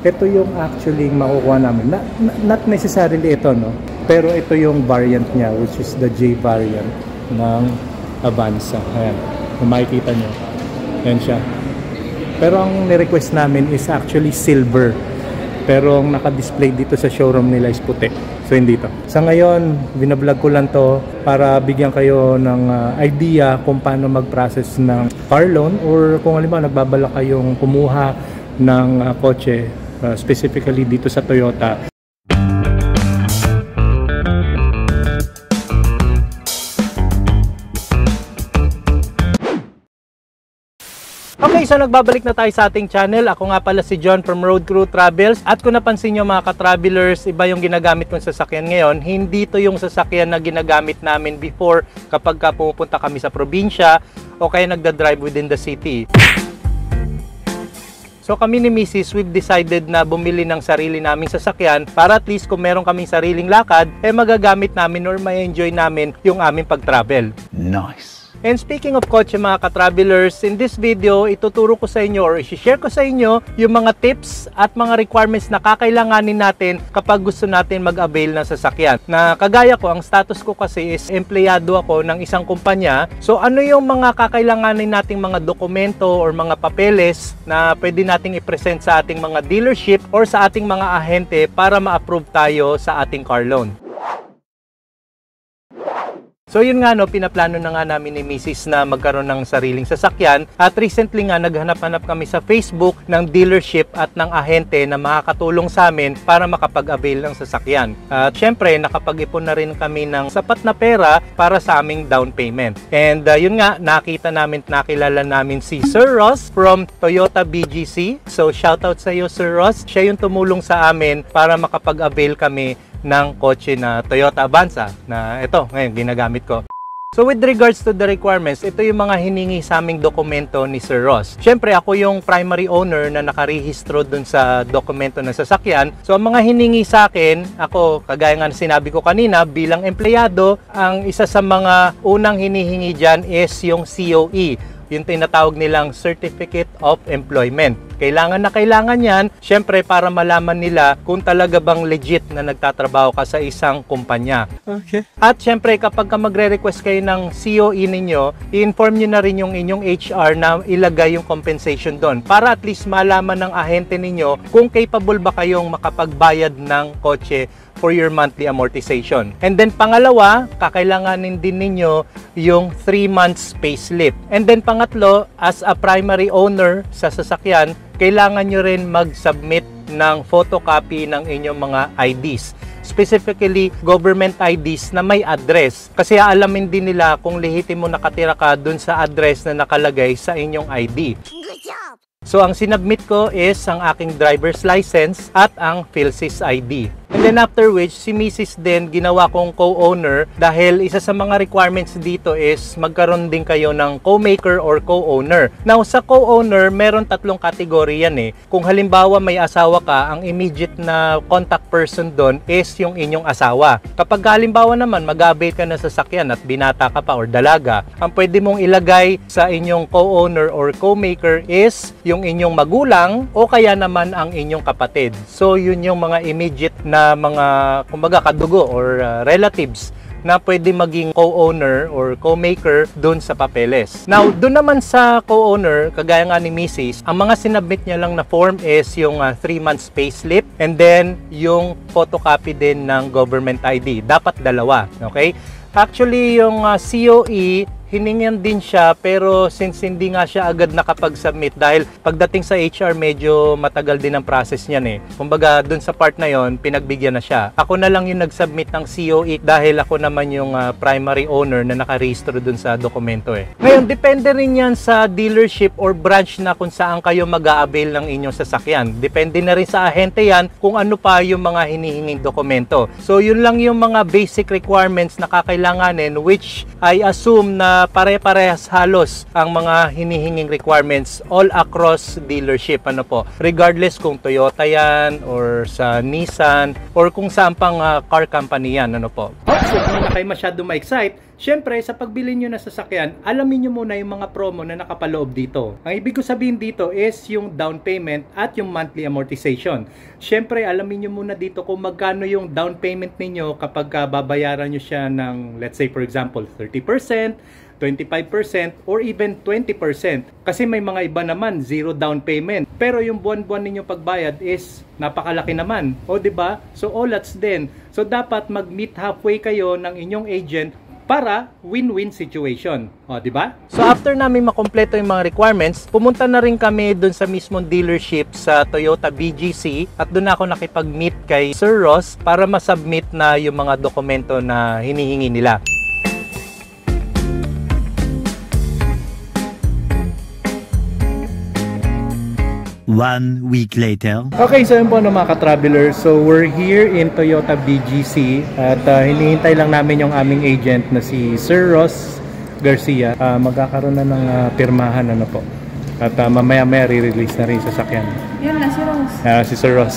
ito yung actually makukuha namin. Not necessarily ito, no? Pero ito yung variant niya, which is the J variant ng Avanza. Ayan, kung makikita nyo. Ayan siya. Pero ang ni-request namin is actually silver. Pero ang naka-display dito sa showroom nila is puti. So hindi to. Sa ngayon, binablog ko lang to para bigyan kayo ng idea kung paano mag-process ng car loan, or kung halimbawa nagbabala kayong kumuha ng kotse, specifically dito sa Toyota. Okay, so nagbabalik na tayo sa ating channel. Ako nga pala si John from Road Crew Travels. At kung napansin nyo mga ka-travelers, iba yung ginagamit kong sasakyan ngayon. Hindi to yung sasakyan na ginagamit namin before kapag pumupunta kami sa probinsya o kaya nagda-drive within the city. So kami ni Mrs., we've decided na bumili ng sarili naming sasakyan para at least kung meron kaming sariling lakad, magagamit namin or may enjoy namin yung aming pag-travel. Nice! And speaking of kotse mga ka-travelers, in this video, ituturo ko sa inyo or i-share ko sa inyo yung mga tips at mga requirements na kakailanganin natin kapag gusto natin mag-avail ng sasakyan. Na kagaya ko, ang status ko kasi is empleyado ako ng isang kumpanya. So ano yung mga kakailanganin nating mga dokumento or mga papeles na pwede nating i-present sa ating mga dealership or sa ating mga ahente para ma-approve tayo sa ating car loan. So yun nga no, pinaplano na nga namin ni Mrs. na magkaroon ng sariling sasakyan at recently nga naghanap-hanap kami sa Facebook ng dealership at ng ahente na makakatulong sa amin para makapag-avail ng sasakyan. At syempre nakapag-ipon na rin kami ng sapat na pera para sa aming down payment. And yun nga, nakilala namin si Sir Ross from Toyota BGC. So shoutout sa iyo Sir Ross, siya yung tumulong sa amin para makapag-avail kami ng kotse na Toyota Avanza na ito ngayon ginagamit ko. So with regards to the requirements, ito yung mga hiningi sa aming dokumento ni Sir Ross. Siyempre ako yung primary owner na nakarehistro dun sa dokumento ng sasakyan. So ang mga hiningi sa akin, ako kagaya nga sinabi ko kanina bilang empleyado, ang isa sa mga unang hinihingi dyan is yung COE. Yung tinatawag nilang Certificate of Employment. Kailangan yan, syempre para malaman nila kung talaga bang legit na nagtatrabaho ka sa isang kumpanya. Okay. At syempre kapag magre-request kayo ng COE ninyo, i-inform nyo na rin yung inyong HR na ilagay yung compensation doon para at least malaman ng ahente ninyo kung capable ba kayong makapagbayad ng kotse for your monthly amortization. And then pangalawa, kakailanganin din ninyo yung 3 months payslip. And then pangatlo, as a primary owner sa sasakyan, kailangan nyo rin mag-submit ng photocopy ng inyong mga IDs. Specifically, government IDs na may address. Kasi aalamin din nila kung lehitimo nakatira ka dun sa address na nakalagay sa inyong ID. Good job! So ang sinubmit ko is ang aking driver's license at ang PhilSys ID. And then after which, si Mrs. din ginawa kong co-owner dahil isa sa mga requirements dito is magkaroon din kayo ng co-maker or co-owner. Now sa co-owner, meron 3 kategory yan eh. Kung halimbawa may asawa ka, ang immediate na contact person doon is yung inyong asawa. Kapag halimbawa naman mag-avail ka na sa sasakyan at binata ka pa or dalaga, ang pwede mong ilagay sa inyong co-owner or co-maker is yung inyong magulang o kaya naman ang inyong kapatid. So yun yung mga immediate na mga kumbaga kadugo or relatives na pwede maging co-owner or co-maker dun sa papeles. Now, dun naman sa co-owner, kagaya nga ni Mrs., ang mga sinubmit niya lang na form is yung 3 months payslip and then yung photocopy din ng government ID. Dapat dalawa, okay? Actually, yung COE, hiningan din siya pero since hindi nga siya agad nakapag-submit dahil pagdating sa HR medyo matagal din ang process niyan eh. Kumbaga dun sa part na yon pinagbigyan na siya. Ako na lang yung nag-submit ng COE dahil ako naman yung primary owner na nakarehistro dun sa dokumento eh. Ngayon, depende rin yan sa dealership or branch na kung saan kayo mag-a-avail ng inyong sasakyan. Depende na rin sa ahente yan kung ano pa yung mga hinihinging dokumento. So yun lang yung mga basic requirements na kakailanganin which I assume na pare-parehas halos ang mga hinihinging requirements all across dealership. Ano po? Regardless kung Toyota yan or sa Nissan or kung saan pang car company yan. Ano po? So kung na kayo masyado ma-excite, Syempre, sa pagbili nyo na sasakyan, alamin nyo muna yung mga promo na nakapaloob dito. Ang ibig ko sabihin dito is yung down payment at yung monthly amortization. Syempre, alamin nyo muna dito kung magkano yung down payment ninyo kapag babayaran nyo siya ng, let's say for example, 30%, 25%, or even 20%. Kasi may mga iba naman, zero down payment. Pero yung buwan-buwan ninyong pagbayad is napakalaki naman. O, diba? So, all that's din. So, dapat mag-meet halfway kayo ng inyong agent para win-win situation. O, di ba? So, after namin makompleto yung mga requirements, pumunta na rin kami dun sa mismong dealership sa Toyota BGC at dun ako nakipag-meet kay Sir Ross para masubmit na yung mga dokumento na hinihingi nila. 1 week later. Okay, so yun po mga ka-travelers. So we're here in Toyota BGC at hinihintay lang namin yung aming agent na si Sir Ross Garcia. Magkakaroon na ng pirmahan ano po. At mamaya-maya re-release na rin sa sasakyan. Yan na si Ross. Si Sir Ross.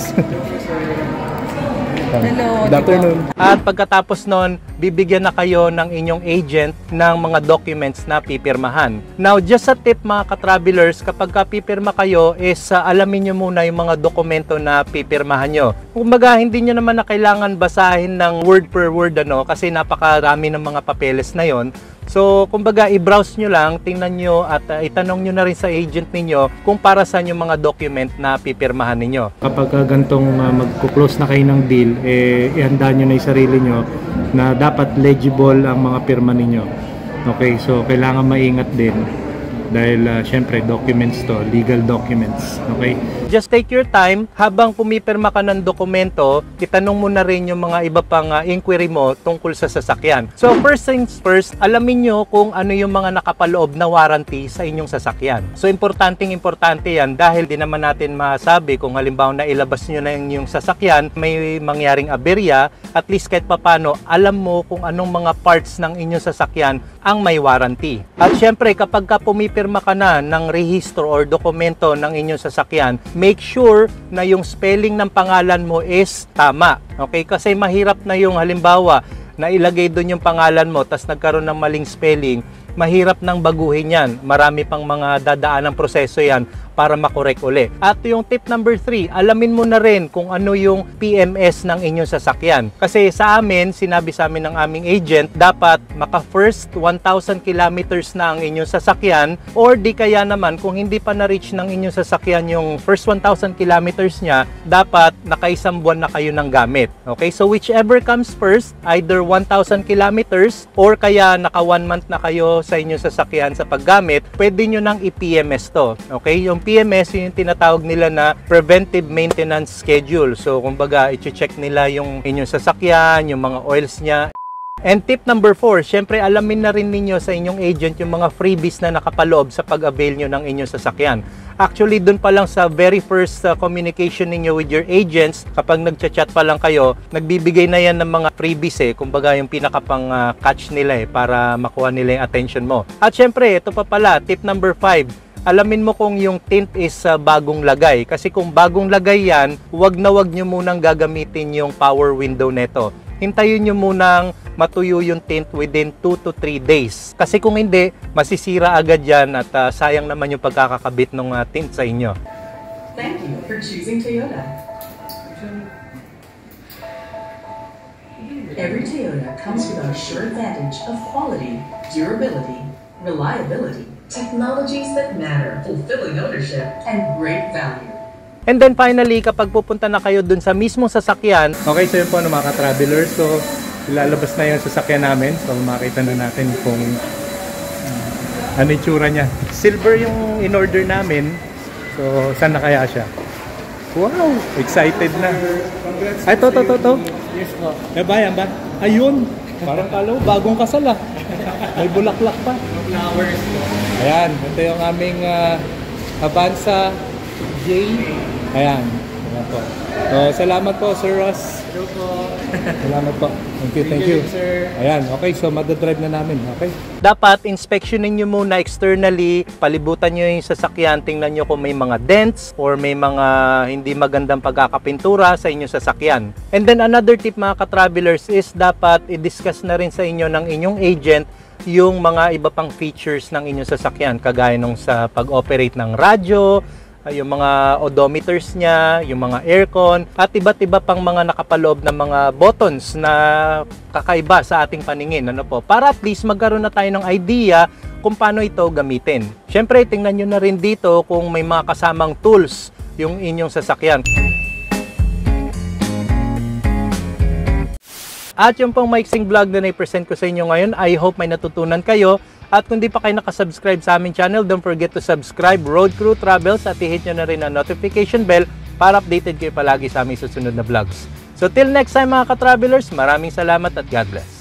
Hello. Good afternoon. At pagkatapos nun, bibigyan na kayo ng inyong agent ng mga documents na pipirmahan. Now, just a tip mga ka-travelers, kapag pipirma kayo is alamin nyo muna yung mga dokumento na pipirmahan nyo. Kumbaga, hindi nyo naman na kailangan basahin ng word per word kasi napakarami ng mga papeles na yon. So, kumbaga, i-browse nyo lang, tingnan nyo at itanong nyo na rin sa agent ninyo kung para saan yung mga document na pipirmahan ninyo. Kapag gantong magkuklose na kayo ng deal, ihanda nyo na yung sarili nyo na dapat legible ang mga pirma ninyo. Okay, so kailangan maingat din dahil syempre documents to, legal documents. Okay? Just take your time habang pumipirma ka ng dokumento, itanong mo na rin yung mga iba pang inquiry mo tungkol sa sasakyan. So first things first, alamin nyo kung ano yung mga nakapaloob na warranty sa inyong sasakyan. So importante yan dahil di naman natin masabi kung halimbawa na ilabas nyo na yung sasakyan, may mangyaring aberya, at least kahit papano, alam mo kung anong mga parts ng inyong sasakyan ang may warranty. At syempre kapag pumipirma ka na ng rehistro or dokumento ng inyong sasakyan, make sure na yung spelling ng pangalan mo is tama. Okay? Kasi mahirap na yung halimbawa na ilagay doon yung pangalan mo tas nagkaroon ng maling spelling, mahirap nang baguhin yan. Marami pang mga dadaan ng proseso yan para makorek uli. At yung tip number 3, alamin mo na rin kung ano yung PMS ng inyong sasakyan. Kasi sa amin, sinabi sa amin ng aming agent, dapat maka first 1,000 kilometers na ang inyong sasakyan, or di kaya naman kung hindi pa na-reach ng inyong sasakyan yung first 1,000 kilometers niya, dapat nakaisang buwan na kayo ng gamit. Okay, so whichever comes first, either 1,000 kilometers or kaya naka 1 month na kayo sa inyong sasakyan sa paggamit, pwede nyo nang i-PMS to. Okay, yung PMS yung tinatawag nila na Preventive Maintenance Schedule. So, kumbaga, i-check nila yung inyong sasakyan, yung mga oils niya. And tip number 4, syempre alamin na rin ninyo sa inyong agent yung mga freebies na nakapaloob sa pag-avail nyo ng inyong sasakyan. Actually, dun pa lang sa very first communication ninyo with your agents, kapag nagchat-chat pa lang kayo, nagbibigay na yan ng mga freebies kumbaga yung pinakapang catch nila para makuha nila yung attention mo. At syempre, ito pa pala, tip number 5, alamin mo kung yung tint is bagong lagay. Kasi kung bagong lagay yan, wag nyo munang gagamitin yung power window neto. Hintayin nyo munang matuyo yung tint within 2 to 3 days. Kasi kung hindi, masisira agad yan at sayang naman yung pagkakakabit ng tint sa inyo. Thank you for choosing Toyota. Every Toyota comes with our sure advantage of quality, durability, reliability, technologies that matter, fulfilling ownership, and great value. And then finally, kapag pupunta na kayo dun sa mismong sasakyan, okay, so yun po mga ka-travelers, so ilalabas na yung sasakyan namin, so makita na natin kung ano yung tsura niya. Silver yung in-order namin, so saan na kaya siya? Wow, excited na. Ay, to. Yes po. Yan ba? Ayun, parang kalaw, bagong kasal May bulaklak pa. Flowers po. Ayan, ito yung aming Avanza J. Ayan po. Salamat po, Sir Ross. Hello po. Salamat po. Thank you. Sir. Ayan, okay. So, madadrive na namin. Okay. Dapat, inspectionin nyo muna externally. Palibutan nyo yung sasakyan. Tingnan nyo kung may mga dents or may mga hindi magandang pagkakapintura sa inyong sasakyan. And then, another tip mga ka-travelers is dapat i-discuss na rin sa inyo ng inyong agent yung mga iba pang features ng inyong sasakyan. Kagaya nung sa pag-operate ng radyo, yung mga odometers niya, yung mga aircon, at iba't iba pang mga nakapaloob na mga buttons na kakaiba sa ating paningin. Ano po? Para at least magkaroon na tayo ng idea kung paano ito gamitin. Siyempre, tingnan nyo na rin dito kung may mga kasamang tools yung inyong sasakyan. At yung pong maiksing vlog na na-present ko sa inyo ngayon, I hope may natutunan kayo. At kung di pa kayo nakasubscribe sa aming channel, don't forget to subscribe Road Crew Travels at i-hit nyo na rin ang notification bell para updated kayo palagi sa aming susunod na vlogs. So till next time mga ka-travelers, maraming salamat at God bless.